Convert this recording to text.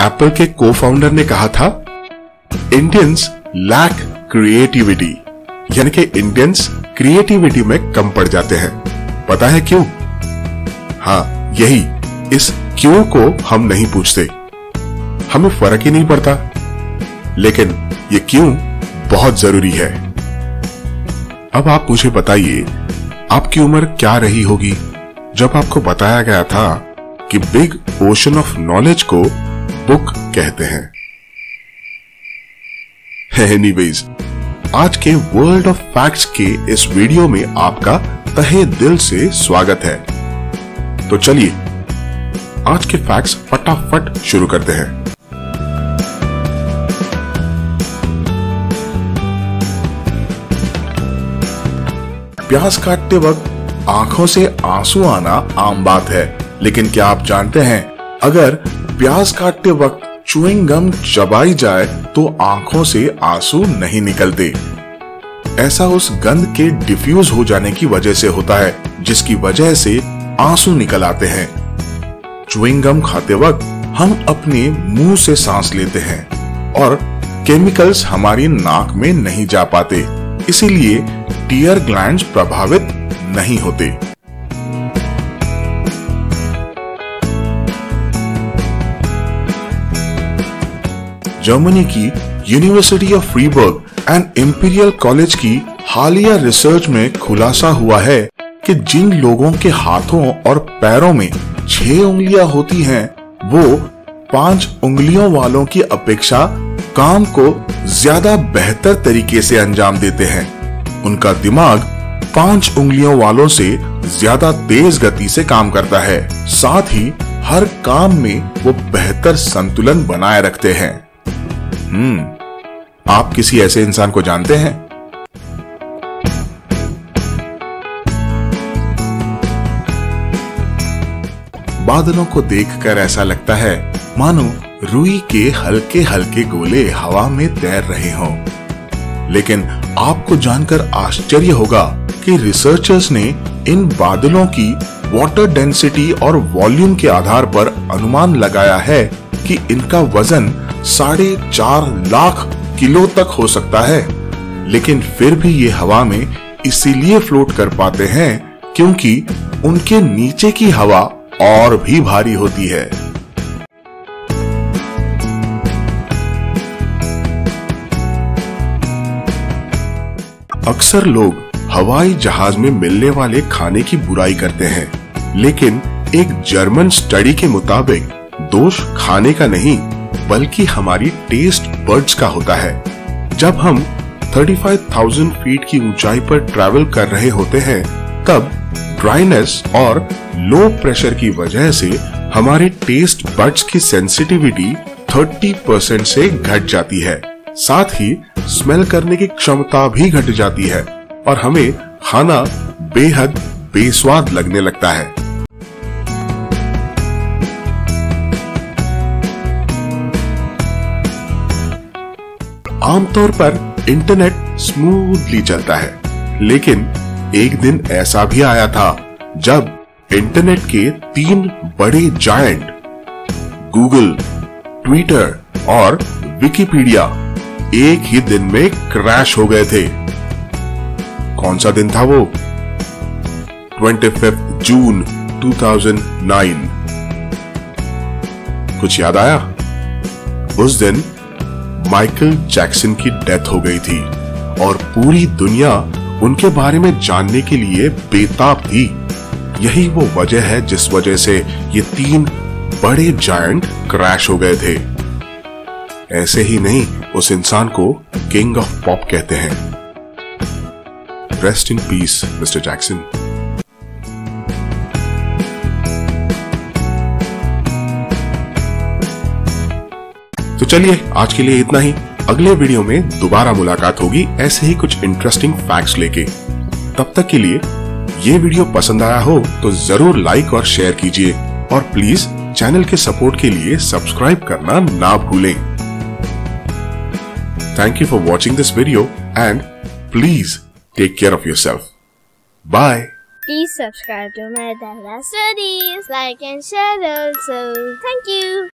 Apple के को founder ने कहा था, इंडियंस लैक क्रिएटिविटी, यानी कि इंडियंस क्रिएटिविटी में कम पड़ जाते हैं। पता है क्यों? हाँ, यही, इस क्यों को हम नहीं पूछते, हमें फर्क ही नहीं पड़ता, लेकिन ये क्यों बहुत जरूरी है। अब आप मुझे बताइए, आपकी उम्र क्या रही होगी जब आपको बताया गया था कि बिग ओशन ऑफ नॉलेज को बुक कहते हैं। एनीवेज, आज के वर्ल्ड ऑफ फैक्ट्स के इस वीडियो में आपका तहे दिल से स्वागत है। तो चलिए आज के फैक्ट्स फटाफट शुरू करते हैं। प्याज काटते वक्त आंखों से आंसू आना आम बात है, लेकिन क्या आप जानते हैं, अगर प्याज काटते वक्त च्युइंग गम चबाई जाए तो आंखों से आंसू नहीं निकलते। ऐसा उस गंध के डिफ्यूज हो जाने की वजह से होता है, जिसकी वजह से आंसू निकल आते हैं। च्युइंग गम खाते वक्त हम अपने मुंह से सांस लेते हैं और केमिकल्स हमारी नाक में नहीं जा पाते, इसीलिए टीयर ग्लैंड्स प्रभावित नहीं होते। जर्मनी की University of Freiburg and Imperial College की हालिया रिसर्च में खुलासा हुआ है कि जिन लोगों के हाथों और पैरों में 6 उंगलियां होती हैं, वो 5 उंगलियों वालों की अपेक्षा काम को ज्यादा बेहतर तरीके से अंजाम देते हैं। उनका दिमाग 5 उंगलियों वालों से ज्यादा तेज गति से काम करता है। साथ ही हर काम में वो बेहतर संतुलन बनाए रखते हैं। आप किसी ऐसे इंसान को जानते हैं? बादलों को देखकर ऐसा लगता है मानो रुई के हल्के हल्के गोले हवा में तैर रहे हों। लेकिन आपको जानकर आश्चर्य होगा कि रिसर्चर्स ने इन बादलों की वाटर डेंसिटी और वॉल्यूम के आधार पर अनुमान लगाया है कि इनका वजन 4.5 लाख किलो तक हो सकता है। लेकिन फिर भी ये हवा में इसीलिए फ्लोट कर पाते हैं क्योंकि उनके नीचे की हवा और भी भारी होती है। अक्सर लोग हवाई जहाज में मिलने वाले खाने की बुराई करते हैं, लेकिन एक जर्मन स्टडी के मुताबिक दोष खाने का नहीं बल्कि हमारी टेस्ट बड्स का होता है। जब हम 35,000 फीट की ऊंचाई पर ट्रैवल कर रहे होते हैं, तब ड्राइनेस और लो प्रेशर की वजह से हमारे टेस्ट बड्स की सेंसिटिविटी 30% से घट जाती है। साथ ही स्मेल करने की क्षमता भी घट जाती है और हमें खाना बेहद बेस्वाद लगने लगता है। आमतौर पर इंटरनेट स्मूथली चलता है, लेकिन एक दिन ऐसा भी आया था जब इंटरनेट के 3 बड़े जायंट गूगल, ट्विटर और विकिपीडिया एक ही दिन में क्रैश हो गए थे। कौन सा दिन था वो? 25 जून 2009। कुछ याद आया? उस दिन माइकल जैक्सन की डेथ हो गई थी और पूरी दुनिया उनके बारे में जानने के लिए बेताब थी। यही वो वजह है जिस वजह से ये 3 बड़े जायंट क्रैश हो गए थे। ऐसे ही नहीं, उस इंसान को किंग ऑफ पॉप कहते हैं। Rest in peace mister Jackson. तो चलिए आज के लिए इतना ही। अगले वीडियो में दोबारा मुलाकात होगी ऐसे ही कुछ इंटरेस्टिंग फैक्ट्स लेके। तब तक के लिए ये वीडियो पसंद आया हो तो जरूर लाइक और शेयर कीजिए और प्लीज चैनल के सपोर्ट के लिए सब्सक्राइब करना ना भूलें। Thank you for watching this video and please take care of yourself. Bye. Please subscribe to my Dada Studies, like and share also. Thank you.